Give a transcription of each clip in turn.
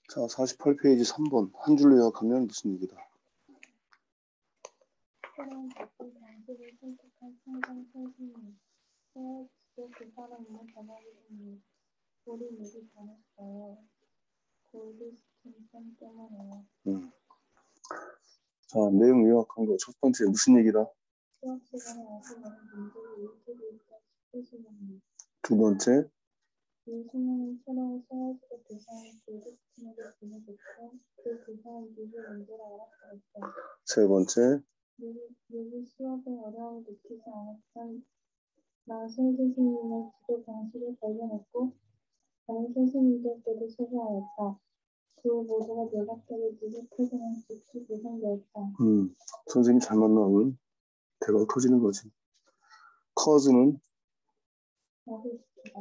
자, 48페이지 3번. 한 줄로 요약하면 무슨 얘기다? 새로운 접근 방식을 선택한 성장 선생님. 헤어지고 그 사람과 전화를 했니. 우리 얘기 잘했어요. 골드스틴son 때문에요. 자, 내용 요약한 거 첫 번째 무슨 얘기다? 수업 시간에 아주 많은 문제를 일으키고 있다 싶으시군요. 두 번째, 요즘에는 새로운 헤어지고 대상을 골드스틴에게 보내줬고 그 대상은 누구 문제라 알아버렸다. 세 번째, 미리 수업에 어려움을 느끼지 않았던 나신 선생님의 지도 방식을 발견했고 다른 선생님들께도 소개하였다. 그 모두가 놀랍게도 누구 퇴근한 즉시 구성되었다. 선생님 잘 만나면 대박 터지는 거지. cause는 야기시키다.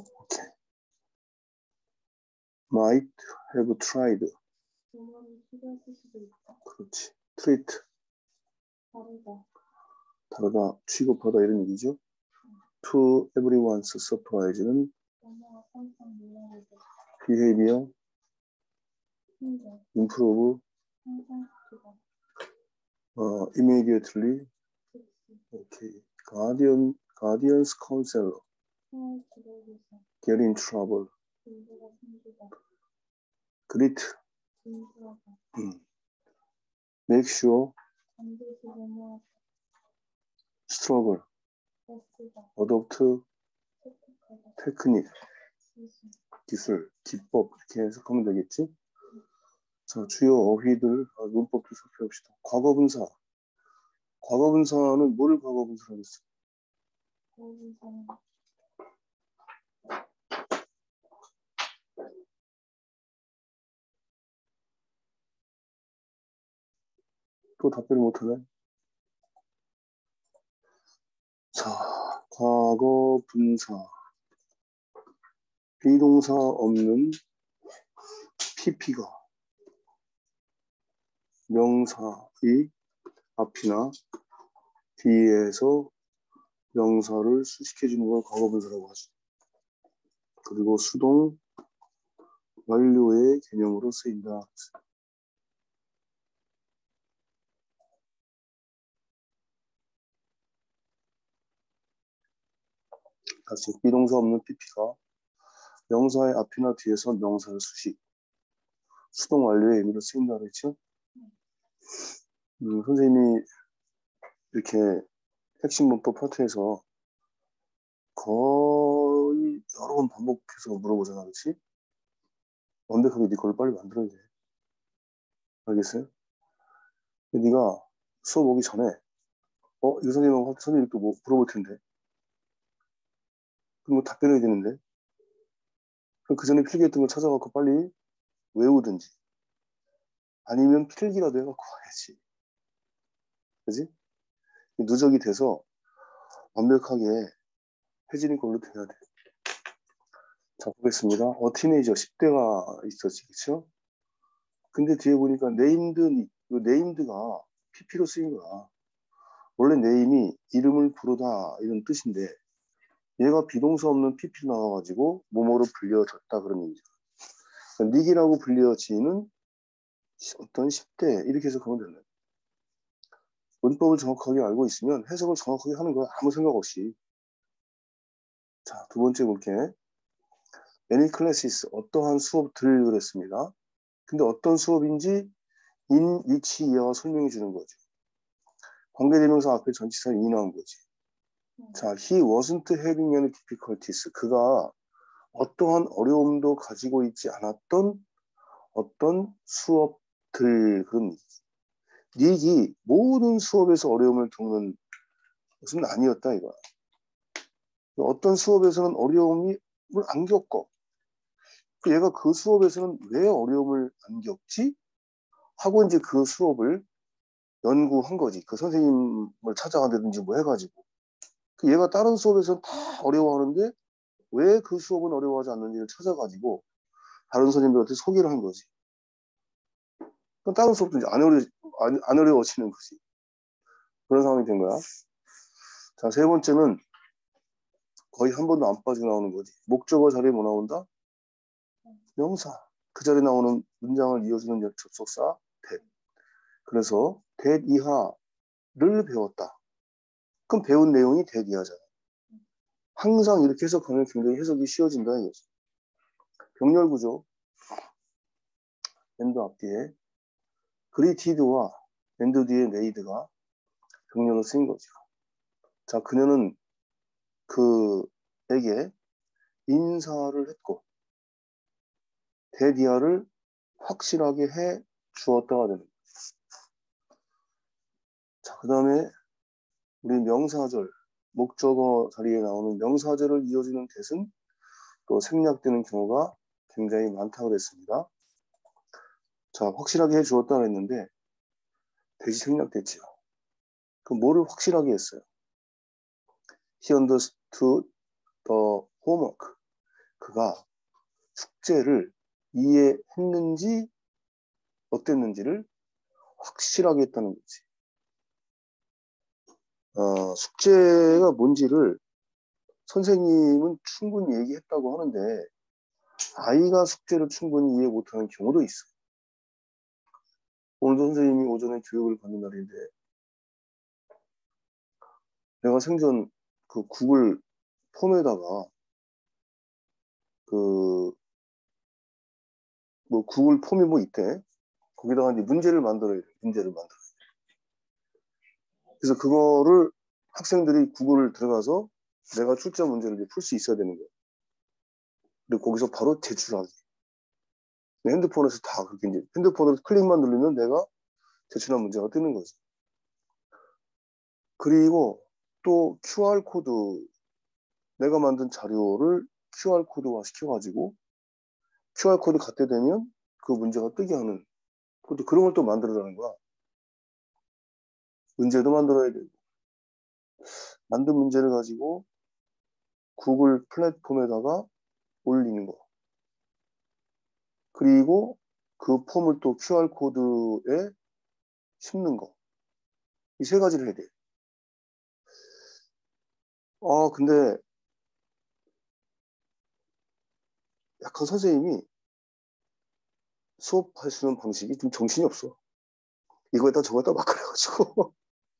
might have tried. 영어를 시도했을 수도 있다. 그렇지. treat, 다르다. 다르다, 취급하다 이런 얘기죠. to everyone's surprise는 영어가 깜짝 놀라고 behavior, 힘들. improve, 상상시키다. immediately, 즉시. okay. guardian's counselor, 생활 지도교사. get in trouble, 문제가 생기다. greet, 진주하다. make sure, 반드시 메모하다. struggle, 애쓰다. adopt, 채택하다. technique, 기술. 기술, 기법 이렇게 해석하면 되겠지. 자, 주요 어휘들 문법도 살펴봅시다. 과거분사. 과거분사는 뭐를 과거분사로 했어? 고분사는 또 답변을 못하네. 자, 과거분사. 비동사 없는 PP가 명사의 앞이나 뒤에서 명사를 수식해주는 걸 과거분사라고 하죠. 그리고 수동 완료의 개념으로 쓰인다. 다시 비동사 없는 PP가 명사의 앞이나 뒤에서 명사를 수식, 수동 완료의 의미로 쓰인다 그랬죠? 선생님이 이렇게 핵심 문법 파트에서 거의 여러 번 반복해서 물어보잖아, 그렇지? 완벽하게 네 걸 빨리 만들어야 돼. 알겠어요? 근데 네가 수업 오기 전에 이거 선생님이 또 뭐 물어볼 텐데 그럼 뭐 답변해야 되는데 그럼 그 전에 필기했던 거 찾아갖고 빨리 외우든지 아니면 필기라도 해갖고 와야지. 그지? 누적이 돼서 완벽하게 해지는 걸로 돼야 돼. 자, 보겠습니다. 티네이저 10대가 있었지, 그쵸? 근데 뒤에 보니까 네임드가 PP로 쓰인 거야. 원래 네임이 이름을 부르다 이런 뜻인데 얘가 비동사 없는 PP로 나와가지고 뭐뭐로 불려졌다 그런 얘기죠. 그러니까 닉이라고 불려지는 어떤 10대 이렇게 해석하면 되네. 문법을 정확하게 알고 있으면 해석을 정확하게 하는 거야. 아무 생각 없이. 자, 두 번째 볼게. Any classes, 어떠한 수업들을 그랬습니다. 근데 어떤 수업인지 in which year 설명해 주는 거지. 관계대명사 앞에 전치사 in이 나온 거지. 자, he wasn't having any difficulties. 그가 어떠한 어려움도 가지고 있지 않았던 어떤 수업들 그런 닉이 모든 수업에서 어려움을 겪는 것은 아니었다 이거야. 어떤 수업에서는 어려움을 안 겪어. 얘가 그 수업에서는 왜 어려움을 안 겪지? 하고 이제 그 수업을 연구한 거지. 그 선생님을 찾아간다든지 뭐 해가지고. 얘가 다른 수업에서는 다 어려워하는데 왜 그 수업은 어려워하지 않는지를 찾아가지고 다른 선생님들한테 소개를 한 거지. 그럼 다른 수업도 이제 안 어려워지는 거지. 그런 상황이 된 거야. 자, 세 번째는 거의 한 번도 안 빠져나오는 거지. 목적어 자리에 뭐 나온다? 명사. 그 자리에 나오는 문장을 이어주는 접속사 that. 그래서 that 이하를 배웠다. 그럼 배운 내용이 that 이하잖아. 항상 이렇게 해석하면 굉장히 해석이 쉬워진다 이거지. 병렬 구조. and 앞뒤에 greeted와 and 뒤에 made가 병렬로 쓰인 거죠. 자, 그녀는 그에게 인사를 했고 that 이하를 확실하게 해 주었다가 되는 거예요. 자, 그 다음에 우리 명사절, 목적어 자리에 나오는 명사절을 이어주는 that은 또 생략되는 경우가 굉장히 많다고 그랬습니다. 자, 확실하게 해 주었다고 했는데 that이 생략됐죠. 그럼 뭐를 확실하게 했어요? He understood the homework. 그가 숙제를 이해했는지 어땠는지를 확실하게 했다는 거지. 숙제가 뭔지를 선생님은 충분히 얘기했다고 하는데 아이가 숙제를 충분히 이해 못하는 경우도 있어. 오늘도 선생님이 오전에 교육을 받는 날인데 내가 생전 그 구글 폼에다가 뭐 구글 폼이 뭐 있대. 거기다가 이제 문제를 만들어야 돼. 문제를 만들어. 그래서 그거를 학생들이 구글을 들어가서 내가 출제 문제를 풀 수 있어야 되는 거야. 그리고 거기서 바로 제출하기. 핸드폰에서 다 그렇게 이제 핸드폰으로 클릭만 누르면 내가 제출한 문제가 뜨는 거지. 그리고 또 QR코드 내가 만든 자료를 QR코드화 시켜가지고 QR코드 갖게 되면 그 문제가 뜨게 하는 또 그런 걸 또 만들어라는 거야. 문제도 만들어야 되고 만든 문제를 가지고 구글 플랫폼에다가 올리는 거. 그리고 그 폼을 또 QR코드에 심는 거. 이 세 가지를 해야 돼. 근데 약간 선생님이 수업하시는 방식이 좀 정신이 없어. 이거에다 저거에다 막 그래가지고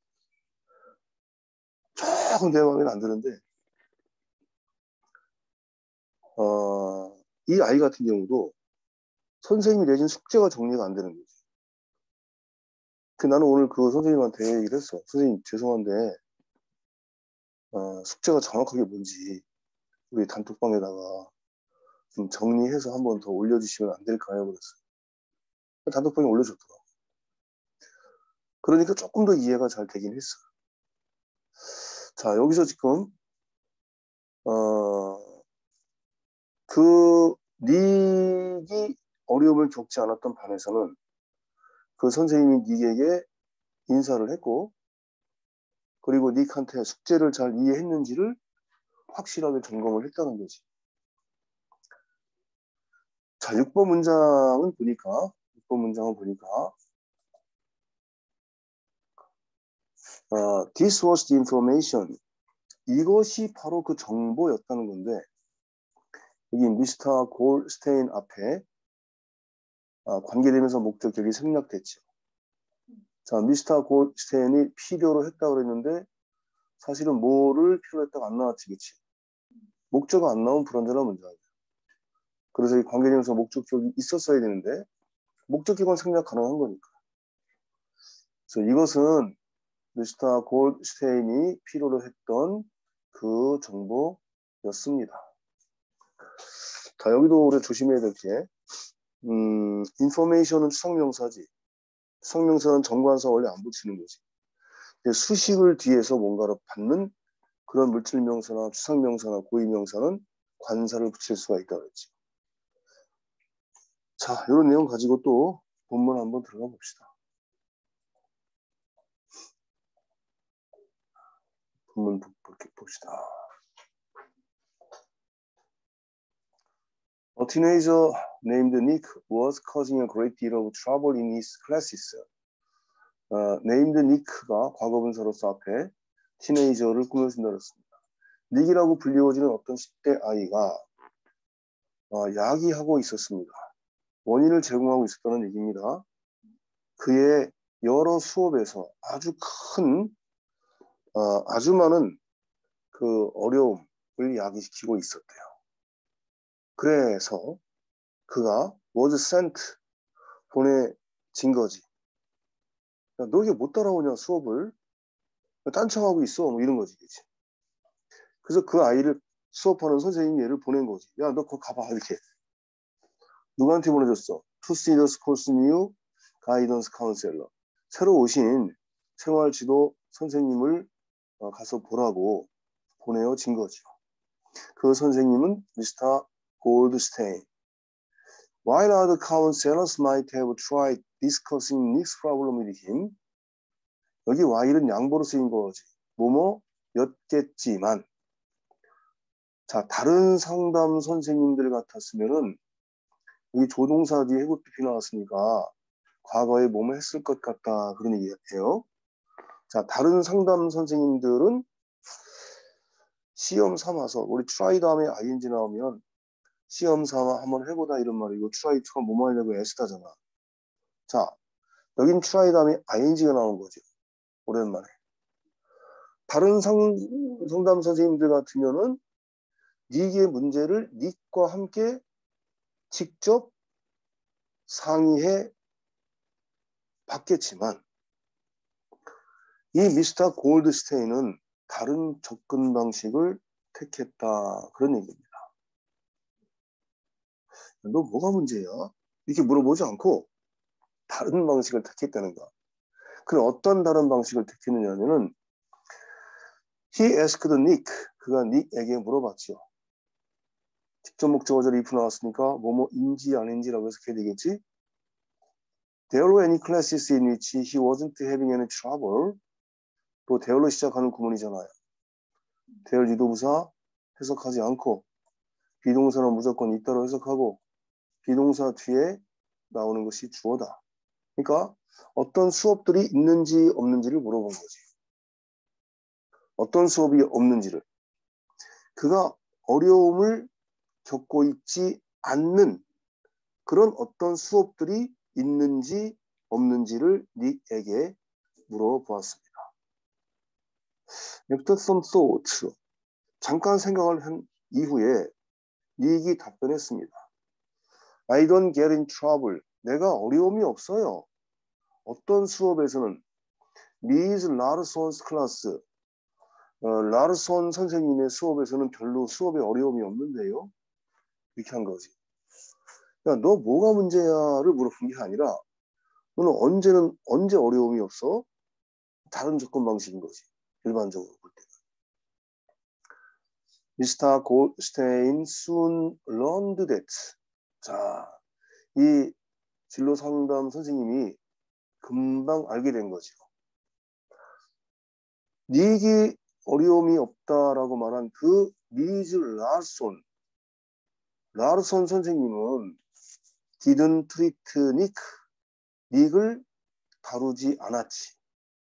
조금 내 마음에는 안 드는데 이 아이 같은 경우도 선생님이 내준 숙제가 정리가 안 되는 거지. 나는 오늘 그 선생님한테 얘기를 했어. 선생님 죄송한데 숙제가 정확하게 뭔지 우리 단톡방에다가 좀 정리해서 한 번 더 올려주시면 안 될까요? 그랬어요. 단톡방에 올려줬더라고. 그러니까 조금 더 이해가 잘 되긴 했어. 자, 여기서 지금 닉이 어려움을 겪지 않았던 반에서는 그 선생님이 닉에게 인사를 했고 그리고 닉한테 숙제를 잘 이해했는지를 확실하게 점검을 했다는 거지. 자, 6번 문장은 보니까 This was the information. 이것이 바로 그 정보였다는 건데 여기 미스터 골스테인 앞에 관계되면서 목적격이 생략됐죠. 자, 미스터 골스테인이 필요로 했다고 그랬는데 사실은 뭐를 필요로 했다고 안 나왔지, 그치? 목적어 안 나온 불완전한 문장이야. 그래서 이 관계되면서 목적격이 있었어야 되는데 목적격은 생략 가능한 거니까. 그래서 이것은 미스터 골스테인이 필요로 했던 그 정보였습니다. 자, 여기도 우리 조심해야 될 게, 인포메이션은 추상명사지. 추상명사는 정관사 원래 안 붙이는 거지. 수식을 뒤에서 뭔가를 받는 그런 물질명사나 추상명사나 고유명사는 관사를 붙일 수가 있다고 그랬지. 자, 이런 내용 가지고 또 본문 한번 들어가 봅시다. 본문 봅시다. A teenager named Nick was causing a great deal of trouble in his classes. named Nick가 과거분사로서 앞에 티네이저를 꾸며준다 그랬습니다. 닉이라고 불리워지는 어떤 10대 아이가 야기하고 있었습니다. 원인을 제공하고 있었다는 얘기입니다. 그의 여러 수업에서 아주 아주 많은 그 어려움을 야기시키고 있었대요. 그래서 그가 was sent, 보내진 거지. 야, 너 이게 못 따라오냐 수업을? 딴청하고 있어 뭐 이런 거지. 그치? 그래서 그 아이를 수업하는 선생님이 얘를 보낸 거지. 야, 너 거기 가봐 이렇게. 누구한테 보내줬어? To see the school's new guidance counselor. 새로 오신 생활지도 선생님을 가서 보라고 보내어진 거죠. 그 선생님은 미스터 골드스테인. While other counselors might have tried discussing Nick's problem with him, 여기 while은 양보로 쓰인 거지. 뭐뭐였겠지만, 자, 다른 상담 선생님들 같았으면은 여기 조동사 뒤에 해부피피 나왔으니까 과거에 뭐뭐 했을 것 같다 그런 얘기예요. 자, 다른 상담 선생님들은 시험 삼아서 우리 try 다음에 ing 나오면 시험 삼아 한번 해보다 이런 말이고 try to가 뭐뭐 하려고 애쓰다잖아. 자, 여긴 try 다음에 ing가 나온 거죠. 오랜만에. 다른 상담 선생님들 같으면은 니의 문제를 니과 함께 직접 상의해 봤겠지만 이 미스터 골드스테인은 다른 접근 방식을 택했다. 그런 얘기입니다. 너 뭐가 문제야? 이렇게 물어보지 않고 다른 방식을 택했다는 거. 그럼 어떤 다른 방식을 택했느냐면은 He asked Nick. 그가 닉에게 물어봤죠. 직접 목적어절 if 나왔으니까 뭐뭐인지 아닌지라고 해석해야 되겠지? There were any classes in which he wasn't having any trouble. 또 there로 시작하는 구문이잖아요. there 유도부사 해석하지 않고 비동사는 무조건 있다로 해석하고 비동사 뒤에 나오는 것이 주어다. 그러니까 어떤 수업들이 있는지 없는지를 물어본 거지. 어떤 수업이 없는지를. 그가 어려움을 겪고 있지 않는 그런 어떤 수업들이 있는지 없는지를 닉에게 물어보았습니다. After some thought, 잠깐 생각을 한 이후에 닉이 답변했습니다. I don't get in trouble. 내가 어려움이 없어요. 어떤 수업에서는 Miss Larson's class, 라르손 선생님의 수업에서는 별로 수업에 어려움이 없는데요. 이렇게 한 거지. 야, 너 뭐가 문제야를 물어본 게 아니라 너는 언제 어려움이 없어? 다른 접근 방식인 거지. 일반적으로 볼 때. 미스터 골스테인 soon learned that. 자, 이 진로 상담 선생님이 금방 알게 된 거죠. 닉이 어려움이 없다라고 말한 그 미즈 라르손 선생님은 didn't treat Nick, 닉을 다루지 않았지.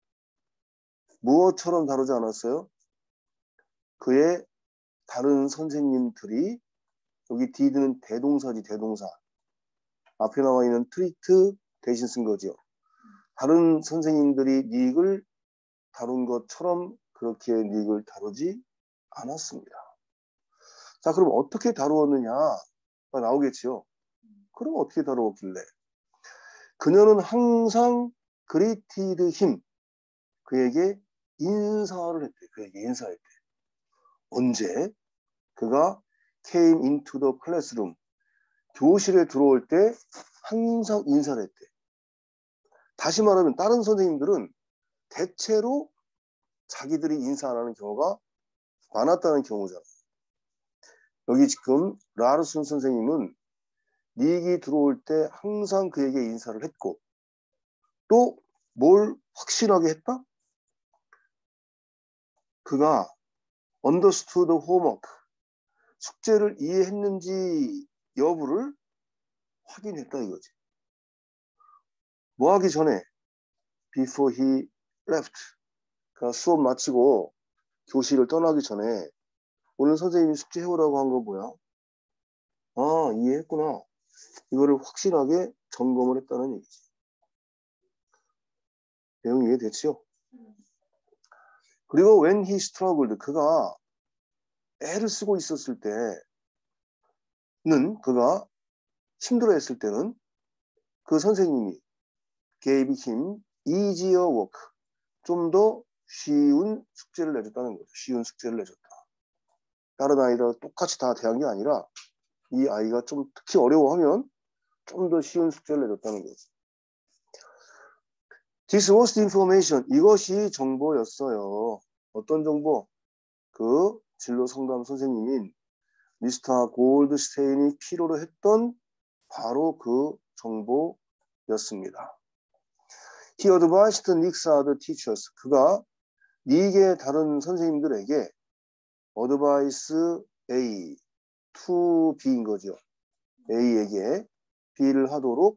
무엇처럼 다루지 않았어요? 그의 다른 선생님들이, 여기 did는 대동사지, 대동사. 앞에 나와 있는 treat 대신 쓴 거죠. 다른 선생님들이 닉을 다룬 것처럼 그렇게 닉을 다루지 않았습니다. 자, 그럼 어떻게 다루었느냐가 나오겠지요. 그럼 어떻게 다루었길래? 그녀는 항상 greeted him, 그에게 인사를 했대. 그에게 인사했대. 언제? 그가 came into the classroom, 교실에 들어올 때 항상 인사를 했대. 다시 말하면 다른 선생님들은 대체로 자기들이 인사 안 하는 경우가 많았다는 경우잖아. 여기 지금 라르슨 선생님은 닉이 들어올 때 항상 그에게 인사를 했고 또 뭘 확실하게 했다? 그가 understood homework, 숙제를 이해했는지 여부를 확인했다 이거지. 뭐 하기 전에? Before he left. 그러니까 수업 마치고 교실을 떠나기 전에 오늘 선생님이 숙제 해오라고 한 거 뭐야? 아, 이해했구나. 이거를 확실하게 점검을 했다는 얘기지. 내용 이해됐죠? 그리고 when he struggled, 그가 애를 쓰고 있었을 때는, 그가 힘들어했을 때는 그 선생님이 gave him easier work, 좀 더 쉬운 숙제를 내줬다는 거죠. 쉬운 숙제를 내줬다. 다른 아이들 똑같이 다 대한 게 아니라 이 아이가 좀 특히 어려워하면 좀 더 쉬운 숙제를 내줬다는 거죠. This was the information. 이것이 정보였어요. 어떤 정보? 그 진로 상담 선생님인 미스터 골드스테인이 필요로 했던 바로 그 정보였습니다. He advised Nick's other teachers. 그가 닉의 다른 선생님들에게 advice A to B인 거죠. A에게 B를 하도록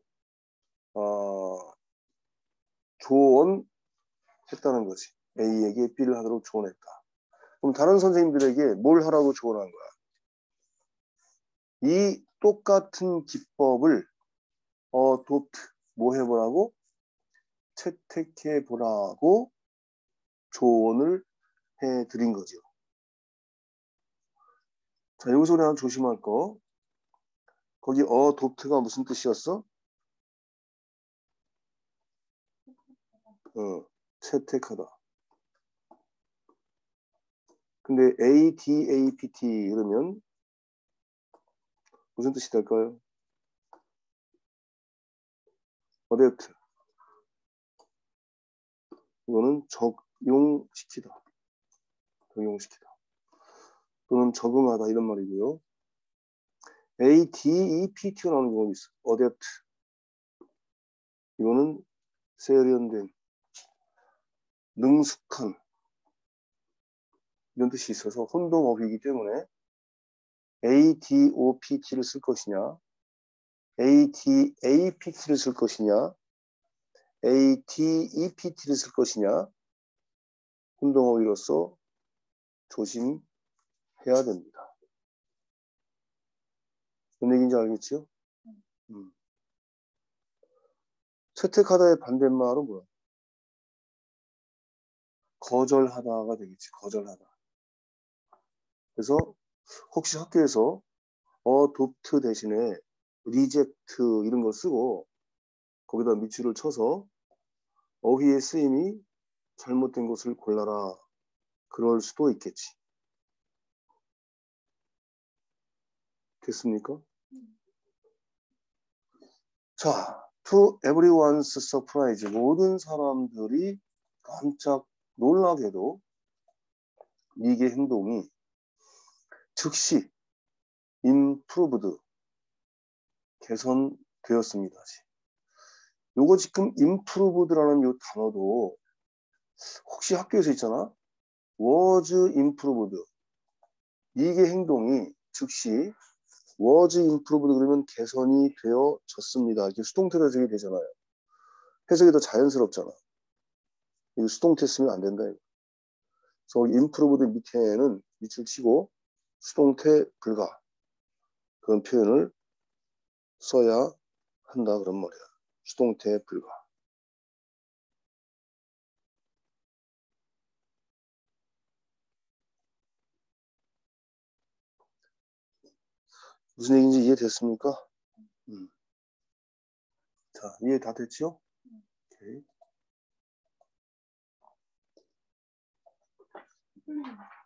조언했다는 거지. A에게 B를 하도록 조언했다. 그럼 다른 선생님들에게 뭘 하라고 조언한 거야? 이 똑같은 기법을 adopt, 뭐 해보라고? 채택해보라고 조언을 해드린 거죠. 자, 여기서 우리 하나 조심할 거. 거기 adopt가 무슨 뜻이었어? 채택하다. 근데 ADAPT 이러면 무슨 뜻이 될까요? adopt. 이거는 적용시키다. 적용시키다. 또는 적응하다 이런 말이고요. ADEPT가 나오는 경우도 있어. adept. 이거는 세련된, 능숙한 이런 뜻이 있어서 혼동어휘이기 때문에 ADOPT를 쓸 것이냐, ADAPT를 쓸 것이냐, ADEPT를 쓸 것이냐, 혼동어휘로서 조심해야 됩니다. 뭔 얘기인지 알겠죠? 채택하다의 반대말은 뭐야? 거절하다가 되겠지. 거절하다. 그래서 혹시 학교에서 adopt 대신에 reject 이런 거 쓰고 거기다 밑줄을 쳐서 어휘의 쓰임이 잘못된 것을 골라라. 그럴 수도 있겠지. 됐습니까? 자, to everyone's surprise. 모든 사람들이 깜짝 놀라게도 닉의 행동이 즉시 improved, 개선되었습니다. 요거 지금 improved라는 요 단어도 혹시 학교에서 있잖아. was improved. 닉의 행동이 즉시 was improved 그러면 개선이 되어졌습니다. 이렇게 수동태로 해석이 되잖아요. 해석이 더 자연스럽잖아. 이거 수동태 쓰면 안 된다. 이거. 그래서 improved 밑에는 밑줄 치고 수동태 불가 그런 표현을 써야 한다 그런 말이야. 수동태 불가. 무슨 얘기인지 이해됐습니까? 자, 이해 다 됐죠? 오케이.